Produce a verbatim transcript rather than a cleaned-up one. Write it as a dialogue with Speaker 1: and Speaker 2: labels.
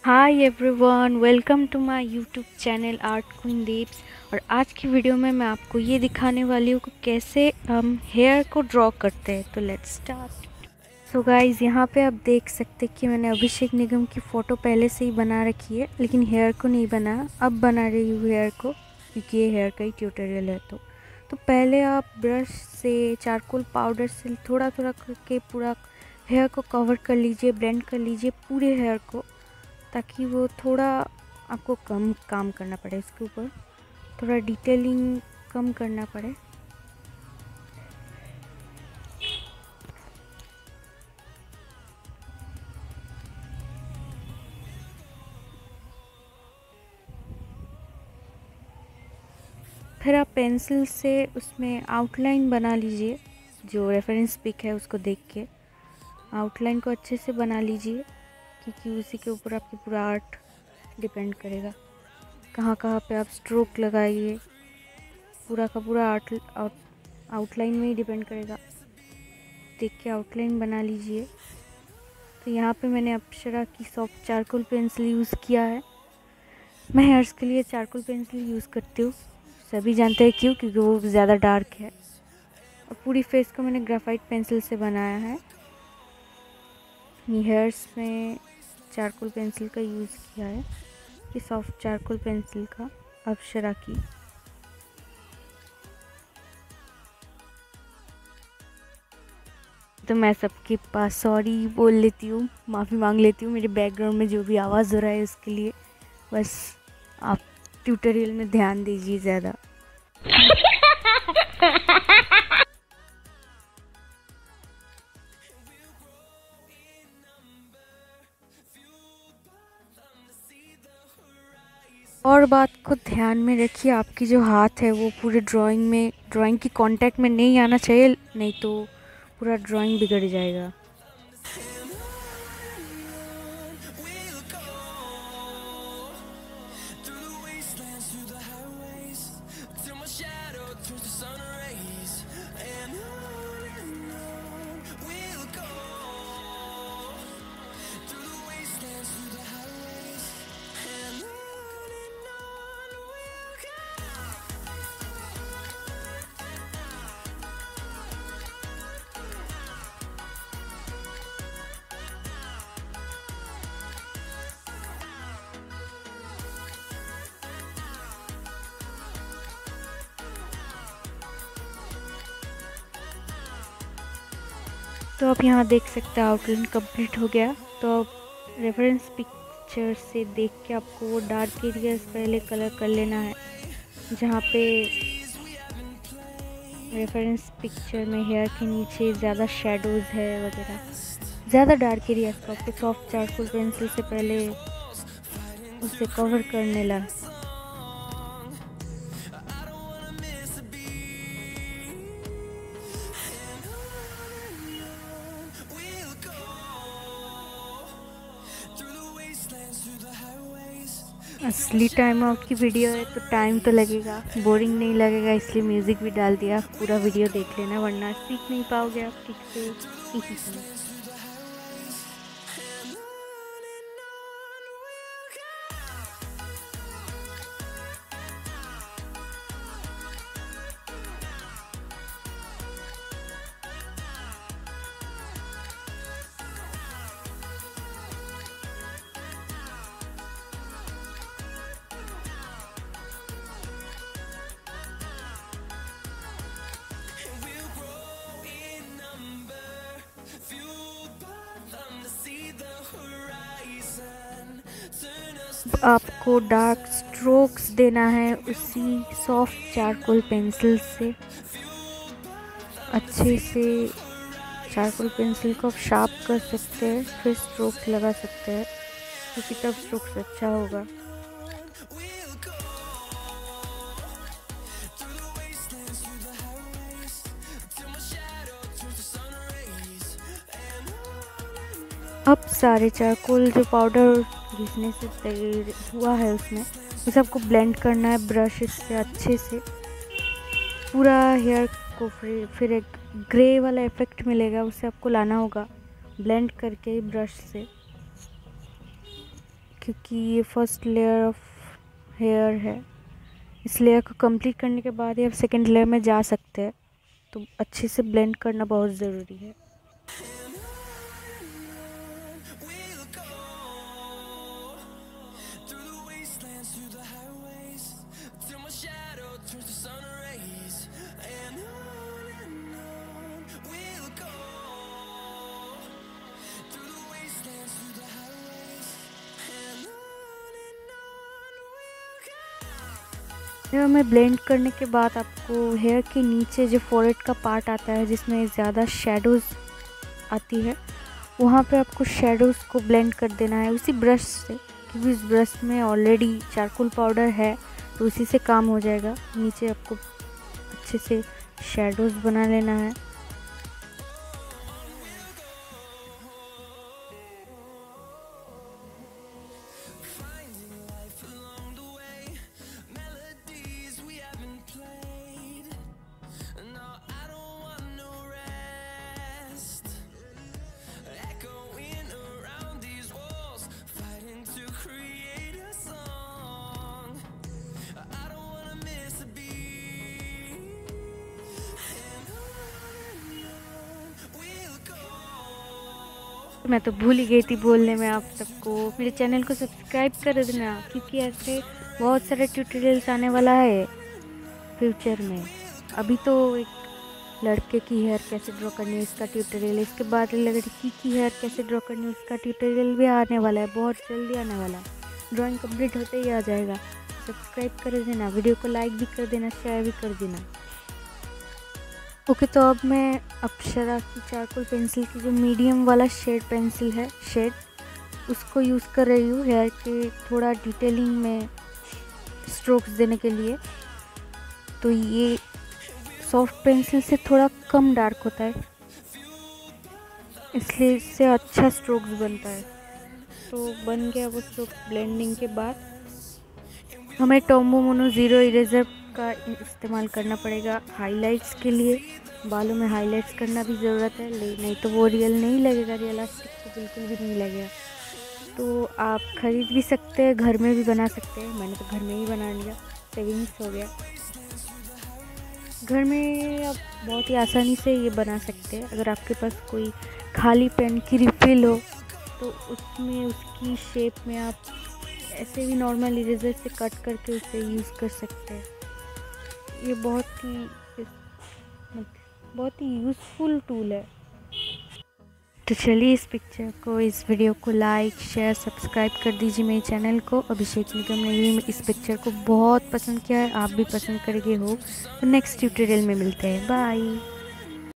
Speaker 1: Hi everyone, welcome to my YouTube channel art queen Deeps. और आज की वीडियो में मैं आपको ये दिखाने वाली हूँ कि कैसे हम हेयर को ड्रॉ करते हैं। तो लेट्स स्टार्ट। सो गाइस, यहाँ पे आप देख सकते हैं कि मैंने अभिषेक निगम की फ़ोटो पहले से ही बना रखी है, लेकिन हेयर को नहीं बनाया। अब बना रही हूँ हेयर को, क्योंकि ये हेयर का ही ट्यूटोरियल है। तो तो पहले आप ब्रश से, चारकोल पाउडर से थोड़ा थोड़ा करके पूरा हेयर को कवर कर लीजिए, ब्लेंड कर लीजिए पूरे हेयर को, ताकि वो थोड़ा आपको कम काम करना पड़े, इसके ऊपर थोड़ा डिटेलिंग कम करना पड़े। फिर आप पेंसिल से उसमें आउटलाइन बना लीजिए, जो रेफरेंस पिक है उसको देख के आउटलाइन को अच्छे से बना लीजिए, क्योंकि उसी के ऊपर आपकी पूरा आर्ट डिपेंड करेगा। कहाँ कहाँ पे आप स्ट्रोक लगाइए, पूरा का पूरा आर्ट आउट आउटलाइन में ही डिपेंड करेगा। देख के आउटलाइन बना लीजिए। तो यहाँ पे मैंने अप्सरा की सॉफ्ट चारकोल पेंसिल यूज़ किया है। मैं हेयर्स के लिए चारकोल पेंसिल यूज़ करती हूँ, सभी जानते हैं क्यों, क्योंकि वो ज़्यादा डार्क है। और पूरी फेस को मैंने ग्राफाइट पेंसिल से बनाया है। हेयर्स में चारकोल पेंसिल का यूज़ किया है, ये सॉफ्ट चारकोल पेंसिल का, अप्सरा की। तो मैं सबके पास सॉरी बोल लेती हूँ, माफ़ी मांग लेती हूँ मेरे बैकग्राउंड में जो भी आवाज़ हो रहा है उसके लिए। बस आप ट्यूटोरियल में ध्यान दीजिए ज़्यादा। और बात को ध्यान में रखिए, आपकी जो हाथ है वो पूरे ड्राइंग में ड्राइंग की कांटेक्ट में नहीं आना चाहिए, नहीं तो पूरा ड्राइंग बिगड़ जाएगा। तो आप यहाँ देख सकते हैं आउटलाइन कंप्लीट हो गया। तो अब रेफरेंस पिक्चर से देख के आपको वो डार्क एरियाज पहले कलर कर लेना है, जहाँ पे रेफरेंस पिक्चर में हेयर के नीचे ज़्यादा शेडोज़ है वगैरह, ज़्यादा डार्क एरियाज को आपको सॉफ्ट चारकोल पेंसिल से पहले उसे कवर करने ला। असली टाइम आउट की वीडियो है तो टाइम तो लगेगा, बोरिंग नहीं लगेगा, इसलिए म्यूज़िक भी डाल दिया। पूरा वीडियो देख लेना, वरना सीख नहीं पाओगे आप ठीक से इसी समय। आपको डार्क स्ट्रोक्स देना है उसी सॉफ्ट चारकोल पेंसिल से। अच्छे से चारकोल पेंसिल को आप शार्प कर सकते हैं, फिर स्ट्रोक लगा सकते हैं, क्योंकि तब स्ट्रोक्स अच्छा होगा। अब सारे चारकोल जो पाउडर घिसने से तैयार हुआ है उसमें उसे आपको ब्लेंड करना है ब्रश से अच्छे से। पूरा हेयर को फिर फिर एक ग्रे वाला इफ़ेक्ट मिलेगा, उसे आपको लाना होगा ब्लेंड करके ब्रश से। क्योंकि ये फर्स्ट लेयर ऑफ हेयर है। इस लेयर को कंप्लीट करने के बाद ही आप सेकेंड लेयर में जा सकते हैं। तो अच्छे से ब्लेंड करना बहुत ज़रूरी है। हेयर में ब्लेंड करने के बाद आपको हेयर के नीचे जो फोरहेड का पार्ट आता है जिसमें ज़्यादा शेडोज़ आती है, वहाँ पे आपको शेडोज़ को ब्लेंड कर देना है उसी ब्रश से, क्योंकि इस ब्रश में ऑलरेडी चारकोल पाउडर है तो उसी से काम हो जाएगा। नीचे आपको अच्छे से शेडोज़ बना लेना है। मैं तो भूल ही गई थी बोलने में आप सबको, मेरे चैनल को सब्सक्राइब कर देना, क्योंकि ऐसे बहुत सारे ट्यूटोरियल्स आने वाला है फ्यूचर में। अभी तो एक लड़के की हेयर कैसे ड्रॉ करनी है इसका ट्यूटोरियल, इसके बाद लड़की की हेयर कैसे ड्रॉ करनी है उसका ट्यूटोरियल भी आने वाला है, बहुत जल्दी आने वाला है। ड्राइंग कंप्लीट होते ही आ जाएगा। सब्सक्राइब कर देना, वीडियो को लाइक भी कर देना, शेयर भी कर देना। ओके okay, तो अब मैं अप्सरा की चारकोल पेंसिल की जो मीडियम वाला शेड पेंसिल है, शेड उसको यूज़ कर रही हूँ हेयर के थोड़ा डिटेलिंग में स्ट्रोक्स देने के लिए। तो ये सॉफ्ट पेंसिल से थोड़ा कम डार्क होता है, इसलिए इससे अच्छा स्ट्रोक्स बनता है। तो बन गया वो स्ट्रोक्स। ब्लेंडिंग के बाद हमें टॉम्बो मोनो ज़ीरो इरेज़र का इस्तेमाल करना पड़ेगा हाइलाइट्स के लिए। बालों में हाइलाइट्स करना भी ज़रूरत है, नहीं तो वो रियल नहीं लगेगा, रियलिस्टिक तो बिल्कुल भी नहीं लगेगा। तो आप ख़रीद भी सकते हैं, घर में भी बना सकते हैं। मैंने तो घर में ही बना लिया, सेविंग्स हो गया। घर में आप बहुत ही आसानी से ये बना सकते हैं। अगर आपके पास कोई खाली पेन की रिफिल हो तो उसमें उसकी शेप में आप ऐसे भी नॉर्मल इरेज़र से कट करके उसे यूज़ कर सकते हैं। ये बहुत ही बहुत ही यूज़फुल टूल है। तो चलिए इस पिक्चर को, इस वीडियो को लाइक शेयर सब्सक्राइब कर दीजिए मेरे चैनल को। अभिषेक निगम ने भी इस पिक्चर को बहुत पसंद किया है, आप भी पसंद करेंगे हो। तो नेक्स्ट ट्यूटोरियल में मिलते हैं, बाय।